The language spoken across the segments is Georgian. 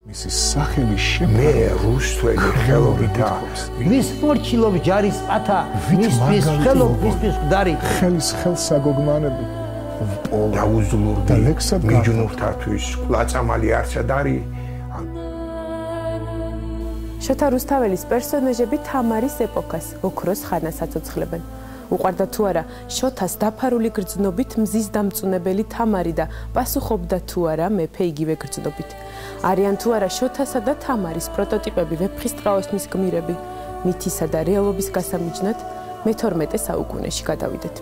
მისის სახელი მე რუსთველი ხელოვითა ვის ფორჩილობ ჯარის პათა ვის ხელობ ვის გდარი ხელის ხელსაგოგმანები დაუზლურდი და ლექსად მიჯნურთათვის ყლაწამალი არცად არის შოთა რუსთაველის პერსონაჟები თამარის ეპოქას ოქროს ხანას აცოცხლებენ. უყვარდა თუ არა შოთას დაფარული გრძნობით მზის დამწუნებელი თამარი და პასუხობდა თუ არა მეფე იგივე გრძნობით. არიან თუ არა შოთასა და თამარის პროტოტიპები ვეფხისტყაოსნის გმირები, მითისა და რეალობის გასამიჯნად მე-12 საუკუნეში გადავიდეთ.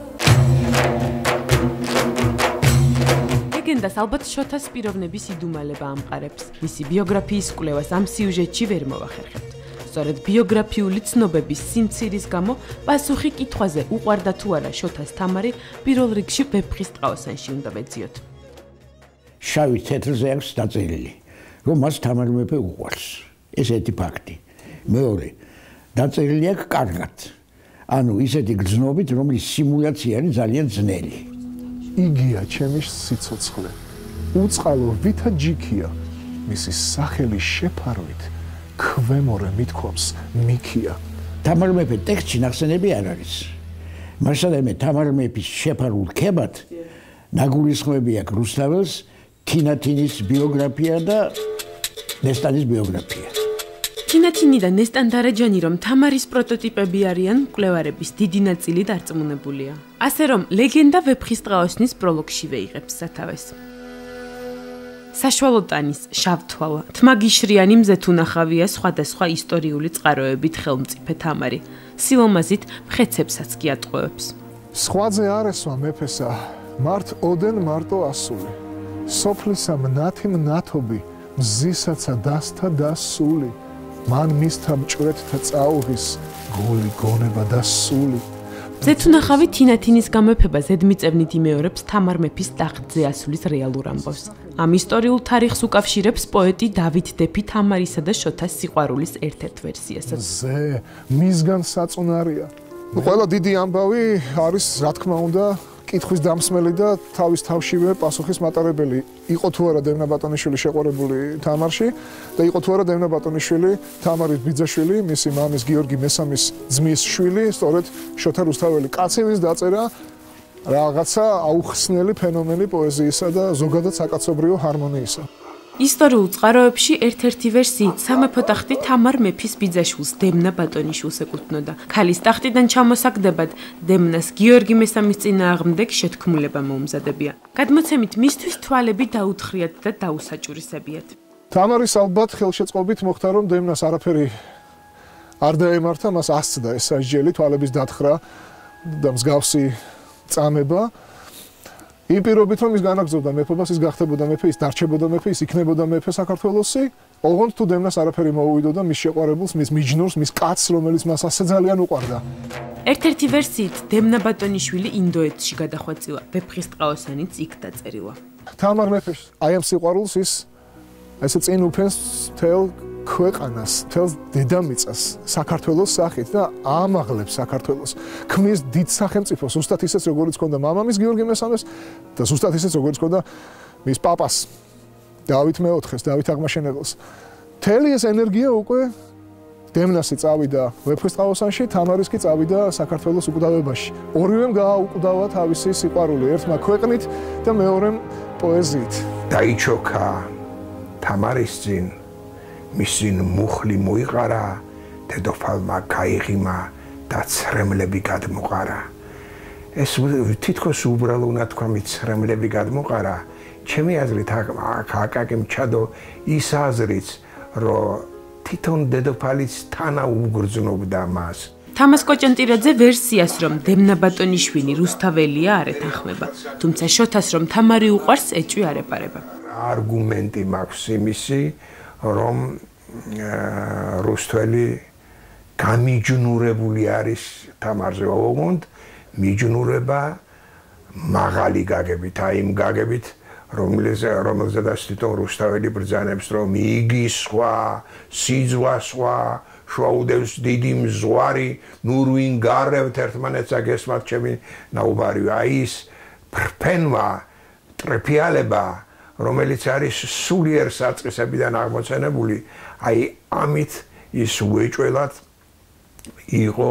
ლეგენდას ალბათ შოთას პიროვნების იდუმალება ამყარებს. მისი ბიოგრაფიის კვლევას ამ სიუჟეტში ვერ მოვახერხებთ. სწორედ ბიოგრაფიული ცნობების სიმცირის გამო პასუხი კითხვაზე უყვარდა თუ არა შოთას თამარი პირველ რიგში ვეფხისტყაოსანში უნდა ვეძიოთ. შავი თეთრზე აქვს დაწერილი, რომ მას თამარი მეფე უყვარს. ეს ერთი ფაქტი. მეორე, დაწერილი აქვს კარგად. ანუ ისეთი გრძნობით, რომლის სიმულაცია არის ძალიან ძნელი. იგია ჩემი სიცოცხლე. უწყალო ვითა ჯიქია. მისი სახელი შეფარვით ქვემორე მithქვამს მიქია. თამარ მეფე ტექსტში ნახსენები არ არის. მასალემე თამარ მეფის შეფარულ ქებად ნაგულისხმები აქვს რუსთაველს, თინათინის ბიოგრაფია და ნესტანის ბიოგრაფია. თინათინი და ნესტან დარაჯანი რომ თამარის პროტოტიპები არიან, მკვლევარების დიდი ნაწილი დარწმუნებულია. ასე რომ ლეგენდა ვეფხისტყაოსნის პროლოგშივე იღებს სათავეს. საშუალო ტანის შავთვალა, თმაგიშრიანი მზეთუნახავია სხვადასხვა ისტორიული წყაროებით ხელმწიფე თამარი. სილამაზით მხეცებსაც კი ატყუებს. სხვაზე არ ესვა მეფესა, მართ ოდენ მარტო ასული. სოფლისა მნათი მნათობი, მზისაცა დასთა დასული. მან მისთა მჭვრეთთა წაუღის, გული გონება და სული. მზეთუნახავი თინათინის გამეფება ზედმიწევნით იმეორებს თამარ მეფის ტახტზე ასulis რეალურ ამბავს. ამ ისტორიულ თარიღს უკავშირებს პოეტი დავით დეფი თამარისა და შოთას სიყვარულის ერთ-ერთ ვერსიასაც. ზე, მისგან საწუნარია. ყველა დიდი ამბავი არის, რა თქმა უნდა, კითხვის დამსმელი და თავის თავშივე პასუხის მატარებელი. იყო თუ არა დევნა ბატონიშვილი შეყვარებული თამარში და იყო თუ არა დევნა ბატონიშვილი თამარის ბიძაშვილი, მისი მამის გიორგი მესამის ძმის შვილი, სწორედ შოთა რუსთაველი. კაცივის დაწერა რაღაცა აუხსნელი ფენომენი პოეზიისა და ზოგადად საკაცობრიო ჰარმონიისა. ისტორიულ წყაროებში ერთ-ერთი ვერსიით სამეფო ტახტი თამარ მეფის ბიძაშვილს დემნა ბატონიშვილს ეკუთვნოდა. ქალის ტახტიდან ჩამოსაგდებად დემნას გიორგი მესამის წინააღმდეგ შეთქმულება მოუმზადებია. გადმოცემით მისთვის თვალები დაუთხრიათ და დაუსაჭურისებიათ. თამარის ალბათ ხელშეწყობით მოხდა რომ დემნას არაფერი არ დაემართა, მას ასწდა ეს სასჯელი, თვალების დათხრა და მსგავსი წამება. იმ პირობით რომ ის განაგზობდა მეფობას, ის გახდებოდა მეფე, ის დარჩებოდა მეფე, ის იქნებოდა მეფე საქართველოსი. ოღონდ თუ დემნას არაფერი მოუვიდოდა მის შეყვარებულს, მის მიჯნურს, მის კაცს, რომელიც მას ასე ძალიან უყვარდა. ერთ-ერთი ვერსიით დემნა ბატონიშვილი ინდოეთში გადახვეწილა, ვეფხისტყაოსანიც იქ დაწერილა. თამარ მეფეს აი ამ სიყვარულს ის ესე წინ უფენს თელ ქვეყანას, თელ დედამიწას, საქართველოს სახით და ამაღლებს საქართველოს. ქმნის დიდ სახელმწიფოს, ზუსტად ისეც როგორც ჰქონდა მამამის გიორგი მესამეს და ზუსტად ისეც როგორც ჰქონდა მის პაპას დავით მეოთხეს, დავით აღმაშენებელს. მთელი ეს ენერგია უკვე დემნასი წავიდა ვეფხისტყაოსანში, თამარის კი წავიდა საქართველოს უკვდავებაში. ორივემ გააუკვდავა თავისი სიყვარული, ერთმა ქვეყნით და მეორემ პოეზიით. დაიჩოქა თამარის წინ მისი მუხლი მოიყარა, დედოფალმა გაიღიმა და ცრემლები გადმოყარა. ეს თითქოს უბრალო უნდა თქვა ცრემლები გადმოყარა. ჩემი აზრით აკაკემ ჩადო ის აზრიც, რომ თვითონ დედოფალიც თანა უგრძნობდა მას. თამას კოჭანტირაძე ვერსიას, რომ დემნა ბატონიშვილი რუსთაველია არ ეთანხმება, თუმცა შოთას რომ თამარი უყვარს ეჭვი არ ეპარება. არგუმენტი მაქვს იმისი, რომ რუსთველი გამიჯნურებული არის თამარზე, ოღონდ მიჯნურება მაღალი გაგებით, აი იმ გაგებით, რომელზედაც თვითონ რუსთაველი ბრძანებს, რომ იგი სხვა, სიძვა სხვა, შოუდევს დიდი მზღვარი, ნურვინ გარევთ ერთმანეთს აგესმათ ჩემი ნაუბარი. აი ის ფრფენვა, ტრეფიალება რომელიც არის სულიერ საწყისებიდან აღმოცენებული, აი ამით ის უეჭველად იყო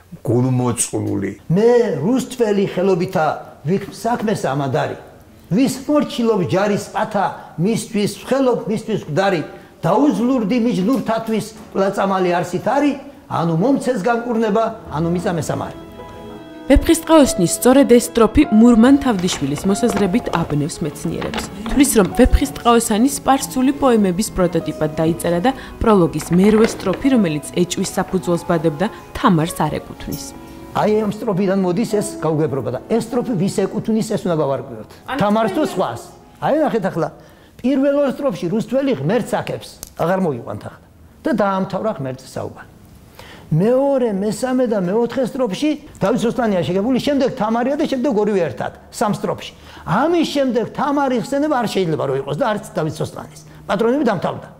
გულმოწყლული. მე რუსთველი ხელობითა ვიქ საქმეს ამადარი. ვის მორჩილობ ჯარის პათა, მისთვის ხელობ, მისთვის გვდარი. დაუძლურდი მიჯნურთათვის პლაწამალი არსით არის, ანუ მომცეს განკურნება, ანუ მიწამე სამარი. ვეფხისტყაოსნის სწორედ ეს სტროფი მურმან თავდიშვილის მოსაზრებით აბნევს მეცნიერებს. თვლის რომ ვეფხისტყაოსანი სპარსული პოემების პროტოტიპად დაიწერა და პროლოგის მერვე სტროფი, რომელიც ეჭვის საფუძველს ბადებდა, თამარს არ ეკუთვნის. აი ამ სტროფიდან მოდის ეს გაუგებრობა და ეს სტროფი ვის ეკუთვნის ეს უნდა გავარკვიოთ. თამარს თუ სხვას. აი ნახეთ ახლა პირველ ორ სტროფში რუსთველი ღმერთს აქებს, აღარ მოვიყვანთ ახლა და დაამთავრა ღმერთის საუბარი. მეორე, მესამე და მეოთხე სტროფში დავით სოსტანია შეგებული, შემდეგ თამარია და შემდეგ ორივე ერთად, სამ სტროფში. ამის შემდეგ თამარის ხსენება არ შეიძლება რომ იყოს და არც დავით სოსტანის. პატრონები დამთავრდა.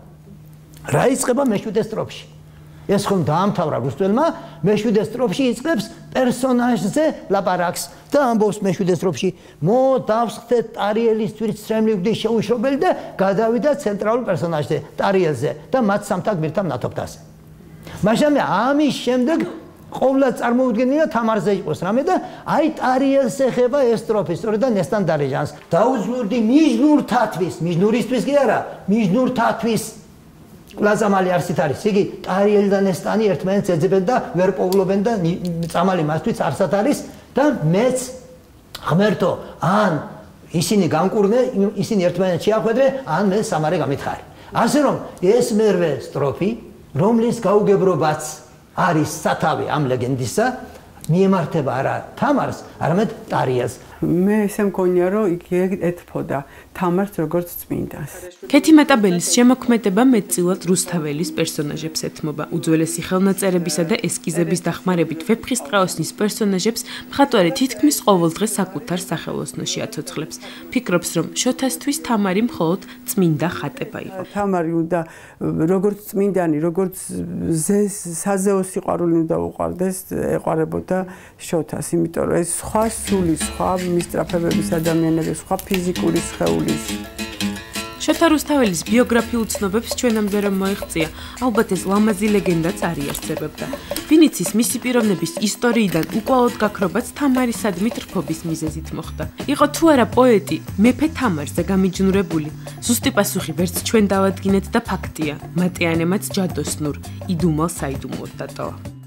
რა იწყება მეშვიდე სტროფში? ეს ხომ დაამთავრა რუსთველმა, მეშვიდე სტროფში იწყებს პერსონაჟზე ლაპარაკს და ამბობს მეშვიდე სტროფში: მოდავსხდეთ ტარიელის თვითცრემლივდი შეუშრობელი და გადავიდა ცენტრალურ პერსონაჟზე, ტარიელზე და მათ სამთა გმირთა მნათობთაზე. მაგრამ ამის შემდეგ ყოვლად წარმოუდგენია თამარზე იყოს რამე და აი ტარიელს ეხება ეს სტროფი, სწორედ და ნესტან დარეჟანს. დაუძლურდი მიჯნურთათვის, მიჯნურისთვის კი არა, მიჯნურთათვის პლაზამალი არსით არის. იგი ტარიელი და ნესტანი ერთმანეთს ეძებენ და ვერ პოვლობენ და წამალი მასთვის არსად არის და მეც ღმერთო, ან ისინი განკურნე, ისინი ერთმანეთს შეახვედრე, ან მე სამარე გამითხარი. ასე რომ ეს მერვე სტროფი, რომლის გაუგებრობაც არის სათავე ამ ლეგენდისა, მიემართება არა თამარს, არამედ ტარიელს. მე ესე მგონია, რომ იგი ეთფოდა თამარს როგორც წმინდანს. ქეთი მეტაბელის შემოქმედება მეტწილად რუსთაველის პერსონაჟებს ეთმობა. უძველესი ხელნაწერებისა და ესკიზების დახმარებით ვეფხისტყაოსნის პერსონაჟებს მხატვარი თითქმის ყოველდღე საკუთარ სახელოსნოში აცოცხლებს. ფიქრობს, რომ შოთასთვის თამარი მხოლოდ წმინდა ხატება იყო. თამარი უნდა როგორც წმინდანი, როგორც საზეო სიყვარული უნდა უყვარდეს, ეყარებოდა შოთას, იმიტომ რომ ეს სხვა სული, სხვა მისწრაფებების ადამიანების, სხვა ფიზიკური სხეულის. შოთა რუსთაველის ბიოგრაფიულ ცნობებს ჩვენამდე რომ მოეღწია, ალბათ ეს ლამაზი ლეგენდაც არიარსებებდა. ვინიცის მისი პიროვნების ისტორიიდან უკვალოდ გაქრობაც თამარის სადმით რფობის მიზეზით მოხდა. იყო თუ არა პოეტი, მეფე თამარზე გამიჯნურებული. ზუსტი პასუხი ვერც ჩვენ დავადგინეთ და ფაქტია, მატიანემაც ჯადოსნურ, იდუმალ საიდუმლოდ დატოვა.